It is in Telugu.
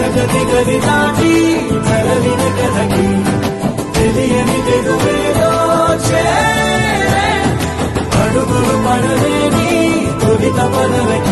గది గది దాటి చదవిన కథకి తెలియని తెలుగులో చేరే అడుగులు పడలేని తొలిత పదవకి